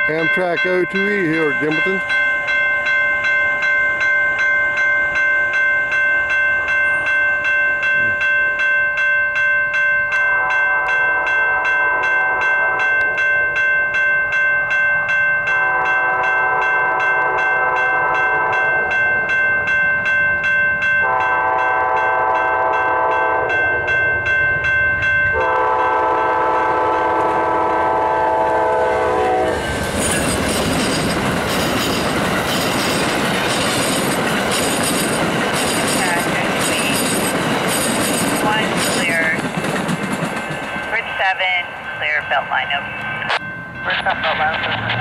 Amtrak O2E here at Gilmerton. Clear belt line open. Where's that belt line open?